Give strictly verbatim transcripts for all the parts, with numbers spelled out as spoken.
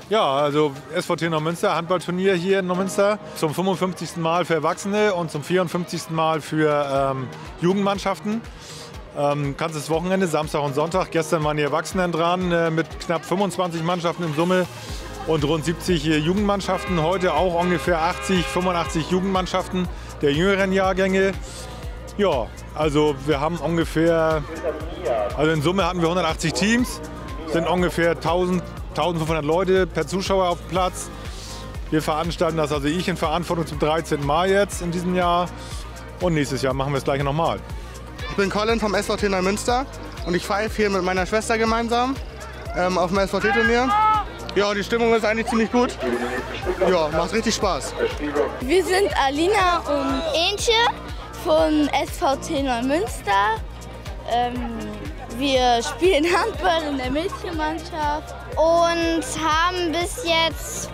Ja, also S V T Neumünster, Handballturnier hier in Neumünster. Zum fünfundfünfzigsten Mal für Erwachsene und zum vierundfünfzigsten Mal für ähm, Jugendmannschaften. Ähm, ganzes Wochenende, Samstag und Sonntag. Gestern waren die Erwachsenen dran äh, mit knapp fünfundzwanzig Mannschaften in Summe und rund siebzig äh, Jugendmannschaften. Heute auch ungefähr achtzig, fünfundachtzig Jugendmannschaften der jüngeren Jahrgänge. Ja, also wir haben ungefähr, also in Summe hatten wir hundertachtzig Teams, sind ungefähr tausend, eintausendfünfhundert Leute per Zuschauer auf dem Platz. Wir veranstalten das, also ich in Verantwortung zum dreizehnten Mal jetzt in diesem Jahr und nächstes Jahr machen wir das gleiche nochmal. Ich bin Colin vom S V T Neumünster und ich pfeife hier mit meiner Schwester gemeinsam ähm, auf dem S V T-Turnier. Ja, die Stimmung ist eigentlich ziemlich gut. Ja, macht richtig Spaß. Wir sind Alina und Ähnche von S V T Neumünster. Ähm, wir spielen Handball in der Mädchenmannschaft und haben bis jetzt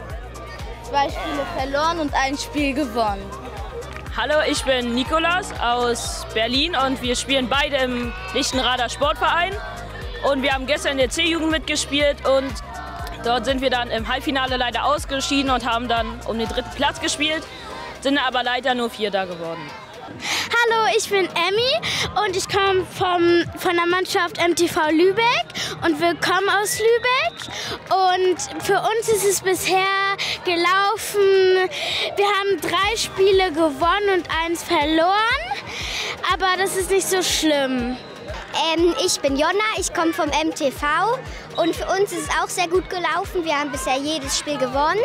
zwei Spiele verloren und ein Spiel gewonnen. Hallo, ich bin Nikolas aus Berlin und wir spielen beide im Lichtenrader Sportverein. Und wir haben gestern in der C-Jugend mitgespielt und dort sind wir dann im Halbfinale leider ausgeschieden und haben dann um den dritten Platz gespielt, sind aber leider nur Vierter geworden. Hallo, ich bin Emmy und ich komme vom, von der Mannschaft M T V Lübeck und wir kommen aus Lübeck. Und für uns ist es bisher gelaufen, wir haben drei Spiele gewonnen und eins verloren, aber das ist nicht so schlimm. Ähm, ich bin Jonna, ich komme vom M T V und für uns ist es auch sehr gut gelaufen. Wir haben bisher jedes Spiel gewonnen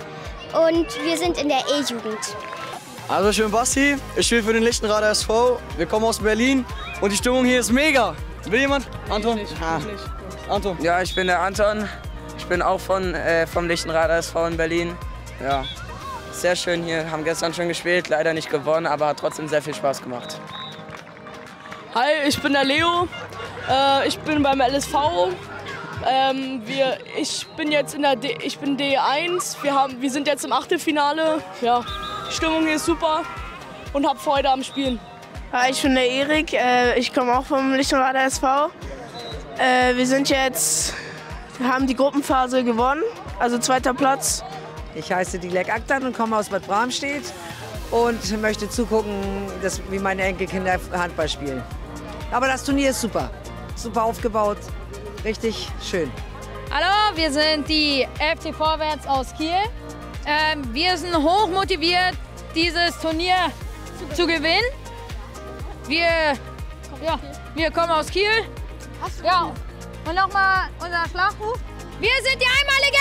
und wir sind in der E-Jugend. Also ich bin Basti, ich spiele für den Lichtenrader S V. Wir kommen aus Berlin und die Stimmung hier ist mega. Will jemand? Anton? Ah. Anton. Ja, ich bin der Anton. Ich bin auch von, äh, vom Lichtenrader S V in Berlin. Ja, sehr schön hier. Haben gestern schon gespielt, leider nicht gewonnen, aber hat trotzdem sehr viel Spaß gemacht. Hi, ich bin der Leo. Äh, ich bin beim L S V. Ähm, wir, ich bin jetzt in der D, ich bin D eins. Wir, haben, wir sind jetzt im Achtelfinale. Ja, die Stimmung hier ist super und habe Freude am Spielen. Hi, ich bin der Erik. Äh, ich komme auch vom Lichtenrader S V. Äh, wir sind jetzt, wir haben die Gruppenphase gewonnen, also zweiter Platz. Ich heiße Dilek Aktan und komme aus Bad Bramstedt und möchte zugucken, dass, wie meine Enkelkinder Handball spielen. Aber das Turnier ist super, super aufgebaut, richtig schön. Hallo, wir sind die F C Vorwärts aus Kiel. Ähm, wir sind hoch motiviert, dieses Turnier zu gewinnen. Wir, ja, wir kommen aus Kiel. Ja, und nochmal unser Schlachtruf. Wir sind die einmalige